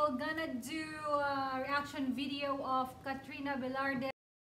we're gonna do a reaction video of Katrina Velarde.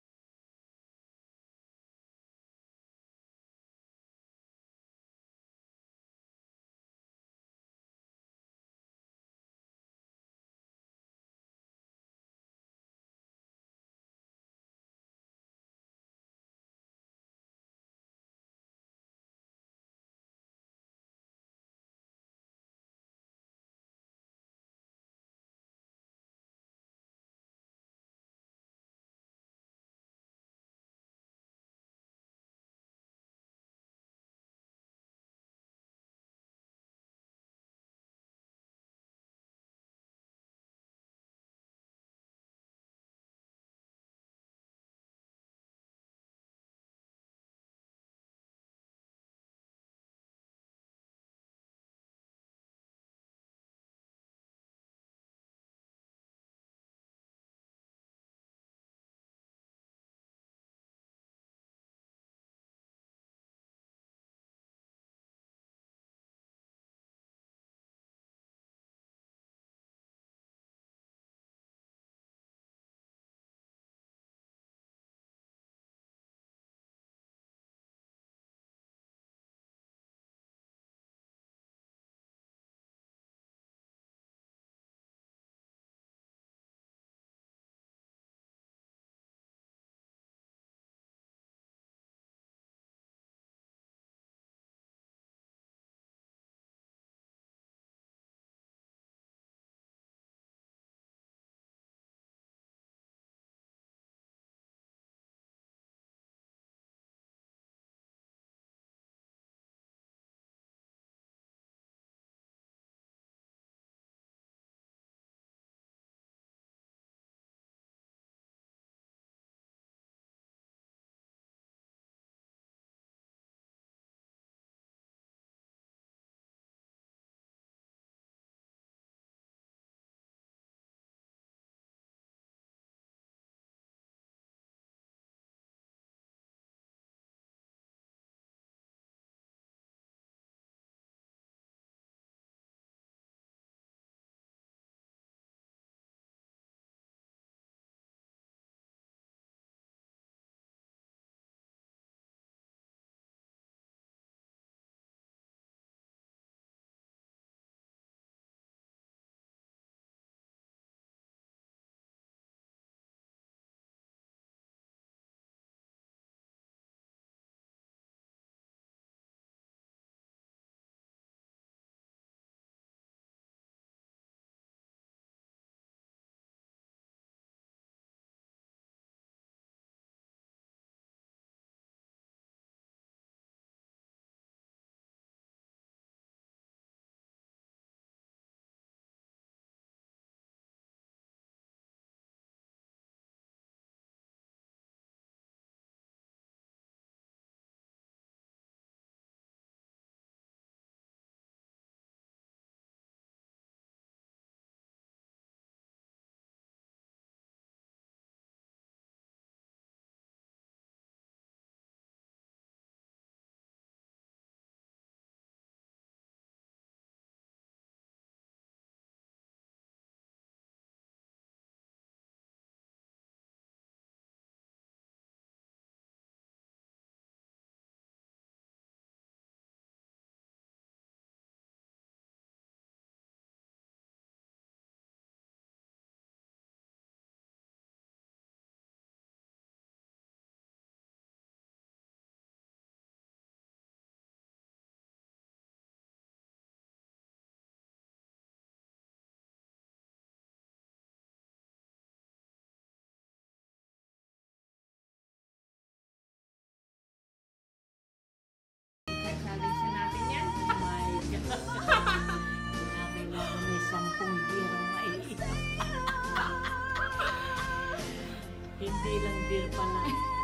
Hindi lang beer pala.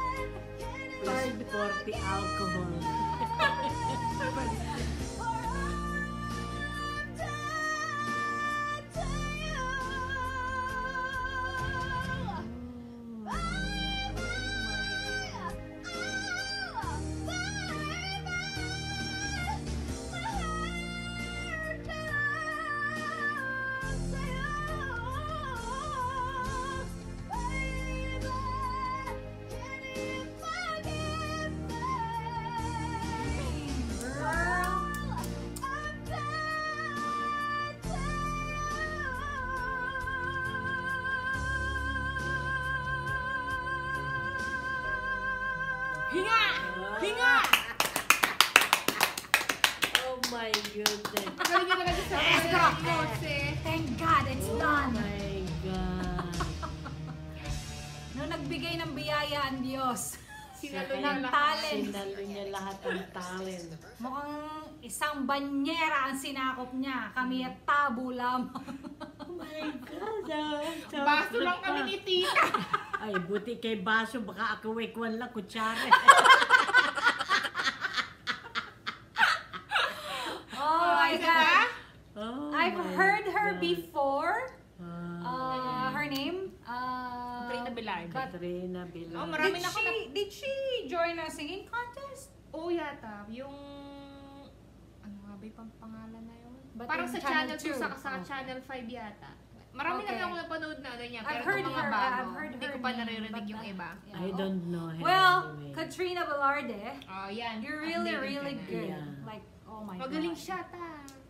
Plus 40 alcohol. Hinga! Hinga! Oh my goodness. Magaling ka talaga sa Thank God, it's Oh done. my God. Nung nagbigay ng biyaya ang Diyos. Sinalo Ng niya lahat. talent. Sinalo niya lahat ng talent. Mukhang isang banyera ang sinakop niya. Kami at tabo lamang. Oh my God. ah. Baso lang kami ni Tita. Ay, buti kay baso. Baka ako wekwan lang, kutsara. Oh my Isa God. ba? Oh I've my heard her God. before. Ah, Her name? Katrina Velarde. Katrina Velarde. Oh, marami Did na ako did she join a singing contest? Oo yata. Yung... Ano nga ba yung pangalan na yun? But Parang in sa Channel Channel 2, 2. sa Okay. Channel 5 yata. Marami Okay. na ako napanood na ano niya. I've Pero heard itong mga her, bago, I've heard hindi her ko pa name, naririnig but, yung iba. yeah. I don't know her Well, anyway. Katrina Velarde, Oh, yan. you're really, Updated really ka na. good. Yeah. Like, oh my Magaling God. siya, ta.